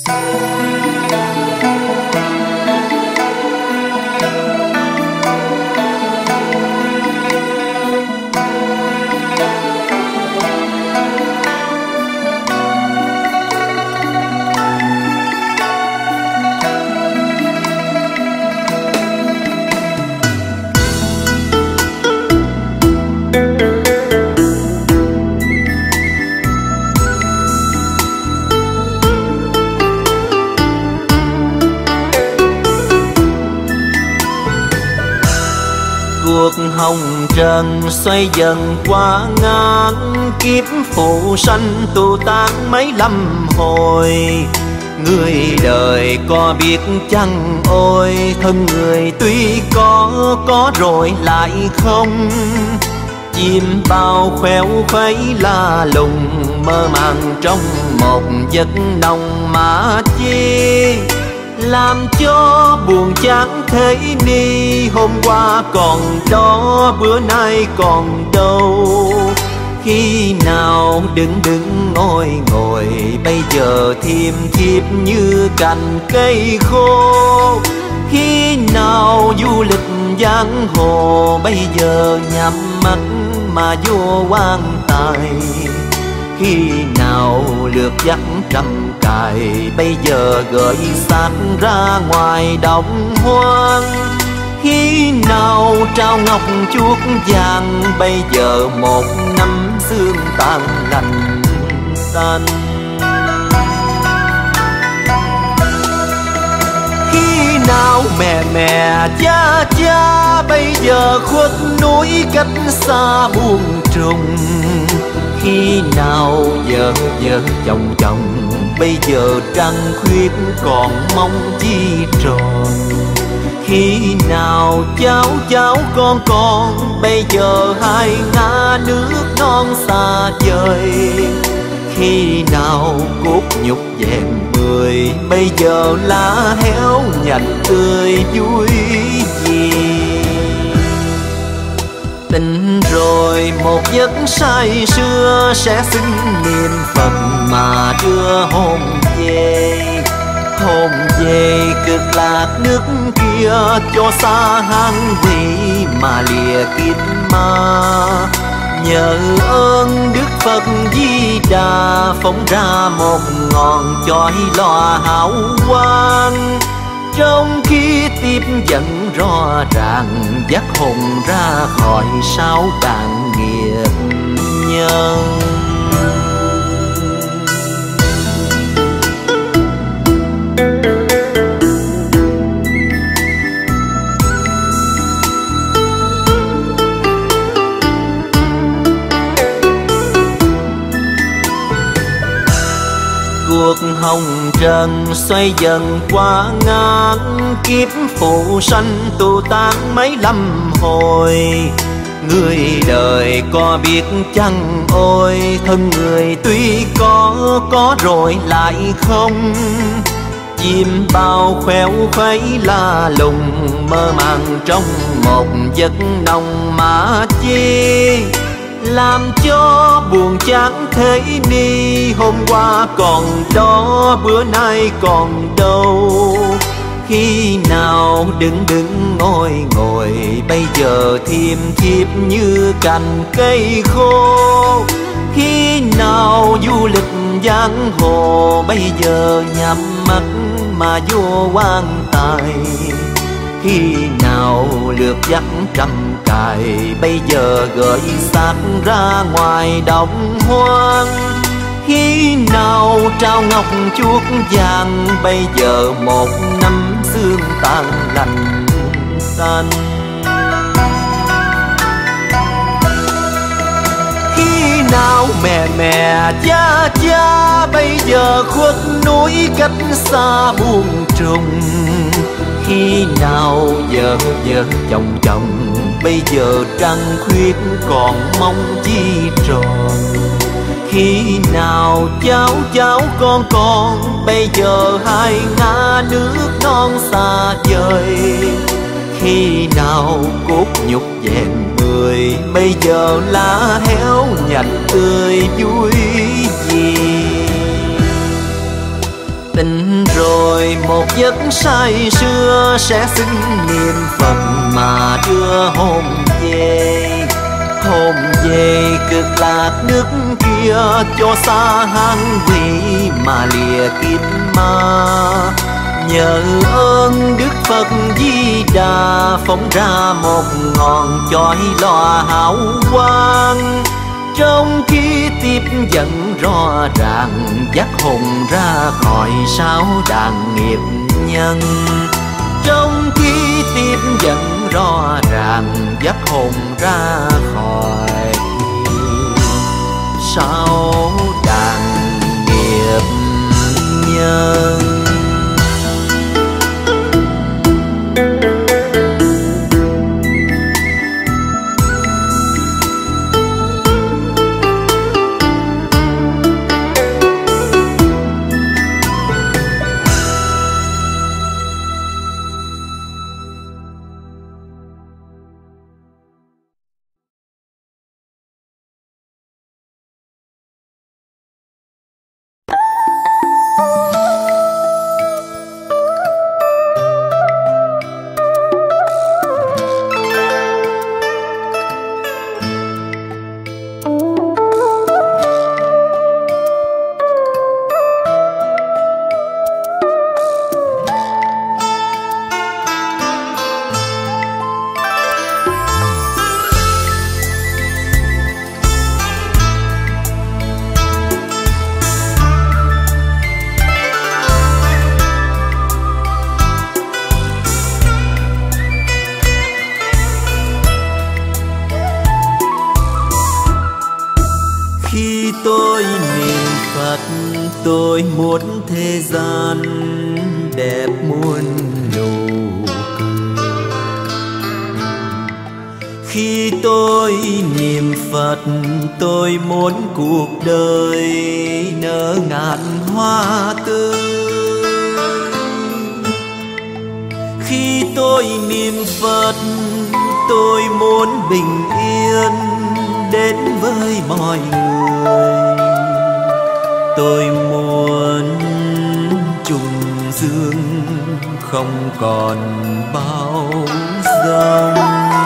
Cuộc hồng trần xoay dần qua ngàn kiếp phụ sanh tu tan mấy lâm hồi. Người đời có biết chăng ôi, thân người tuy có rồi lại không. Chim bao khoéo khuấy la lùng, mơ màng trong một giấc nồng mà chi. Làm cho buồn chán thế ni, hôm qua còn đó bữa nay còn đâu. Khi nào đứng ngồi bây giờ thiêm thiếp như cành cây khô. Khi nào du lịch giang hồ bây giờ nhắm mắt mà vô quan tài. Khi nào lượt dắt trăm cài bây giờ gửi xác ra ngoài đồng hoang. Khi nào trao ngọc chuốt vàng bây giờ một năm xương tàn lành xanh. Khi nào mẹ cha bây giờ khuất núi cách xa buồn trùng. Khi nào vợ chồng bây giờ trăng khuyết còn mong chi tròn. Khi nào cháu con bây giờ hai ngã nước non xa vời. Khi nào cốt nhục vẹn bưởi bây giờ lá héo nhành tươi vui gì. Tình rồi một giấc say sưa sẽ xưng niệm Phật mà đưa hồn về. Hồn về cực lạc nước kia cho xa hang quỷ mà lìa kiếp ma. Nhờ ơn Đức Phật Di Đà phóng ra một ngọn chói lòa hào quang. Trong khi tiếp dẫn rõ ràng dắt hồn ra khỏi sao đàn nghiệp nhân. Cuộc hồng trần xoay dần qua ngàn kiếp phụ sanh tu tan mấy lâm hồi. Người đời có biết chăng ôi, thân người tuy có rồi lại không. Chim bao khoéo khuấy la lùng, mơ màng trong một giấc nồng mà chi. Làm cho buồn chán thế ni, hôm qua còn đó bữa nay còn đâu. Khi nào đứng ngồi bây giờ thiêm thiếp như cành cây khô. Khi nào du lịch giang hồ bây giờ nhắm mắt mà vô quan tài. Khi nào lượt dắt trăm cài bây giờ gửi xác ra ngoài đồng hoang. Khi nào trao ngọc chuốt vàng bây giờ một năm xương tàn lành xanh. Khi nào mẹ cha bây giờ khuất núi cách xa buồn trùng. Khi nào vợ chồng bây giờ trăng khuyết còn mong chi tròn. Khi nào cháu con bây giờ hai ngã nước non xa vời. Khi nào cốt nhục vẹn bưởi bây giờ lá héo nhành tươi vui gì. tình rồi một giấc say sưa sẽ xưng niệm Phật mà đưa hồn về. Hồn về cực lạc nước kia cho xa hang quỷ mà lìa kiếp ma. Nhờ ơn Đức Phật Di Đà phóng ra một ngọn chói lòa hào quang. Trong khi tiếp dẫn rõ ràng dắt hồn ra khỏi sao đàn nghiệp nhân. Trong khi tiếp dẫn rõ ràng dắt hồn ra khỏi sao đàn nghiệp nhân. Tôi muốn thế gian đẹp muôn nụ cười. Khi tôi niệm Phật tôi muốn cuộc đời nở ngàn hoa tươi. Khi tôi niệm Phật tôi muốn bình yên đến với mọi người. Tôi muốn trùng dương không còn bão giông.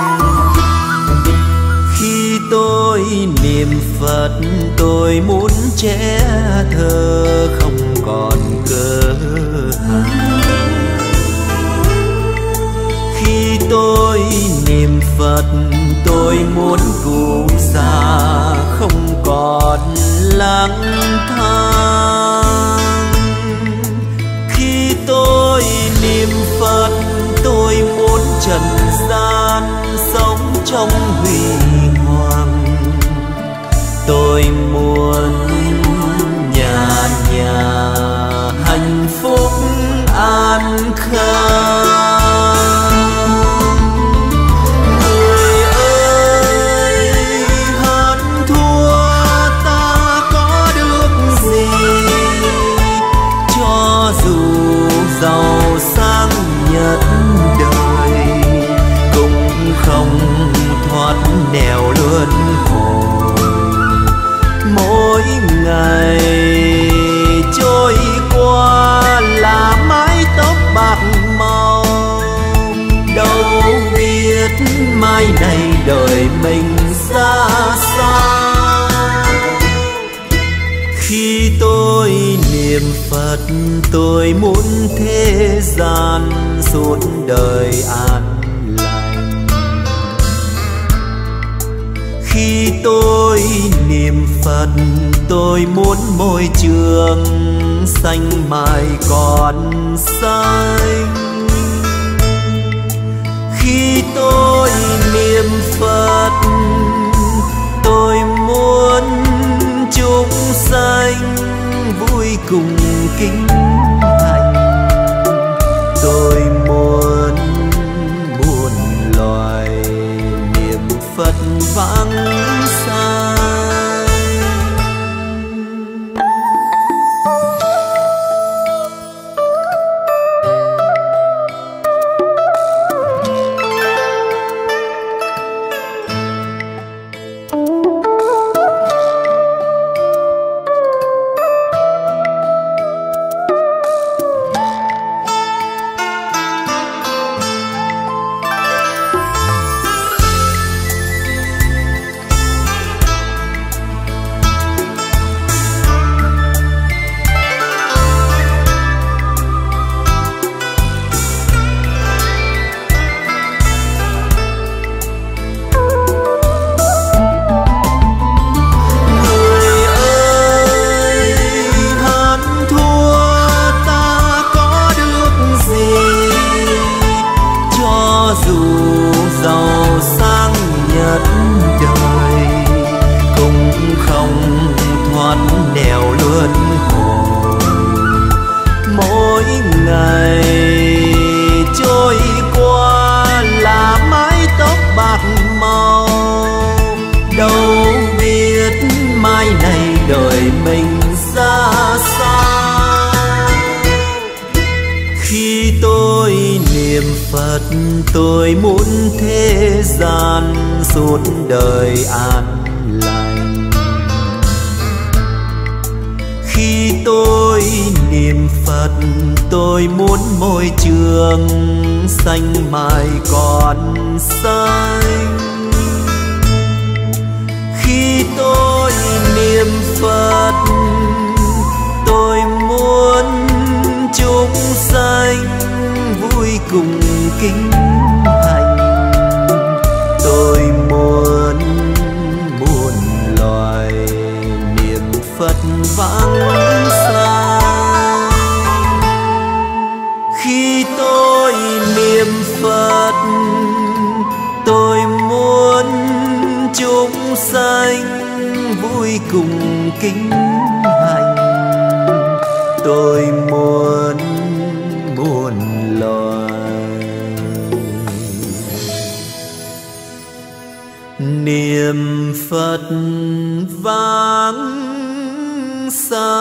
Khi tôi niệm Phật tôi muốn trẻ thơ không còn cơ hàn. Khi tôi niệm Phật tôi muốn cụ già không còn lang thang. Khi tôi niệm Phật tôi muốn trần gian sống trong huy hoàng. Tôi muốn nhà nhà hạnh phúc an khang. Giàu sang nhất đời cũng không thoát nẻo luân hồi. Mỗi ngày trôi qua là mái tóc bạc màu. Đâu biết mai này đời mình ra sao. Khi tôi niệm Phật tôi muốn thế gian suốt đời an lành. Khi tôi niệm Phật tôi muốn môi trường xanh mãi còn xanh. Khi tôi niệm Phật tôi muốn chúng sanh vui cùng kính thành. Tôi muốn muôn loài niệm Phật vang xa. đời, cũng không thoát nẻo luân hồi. Mỗi ngày trôi qua là mái tóc bạc màu, đâu biết mai này đời mình ra sao. Khi tôi niệm Phật tôi muốn thế gian suốt đời an lành. Khi tôi niệm Phật tôi muốn môi trường xanh mãi còn xanh. Khi tôi niệm Phật tôi muốn chúng sanh vui cùng kính hành. Tôi muốn muôn loài niệm Phật vắng xa. Khi tôi niệm Phật tôi muốn chúng sanh vui cùng kính hành. Tôi muốn muôn loài niệm Phật vang xa.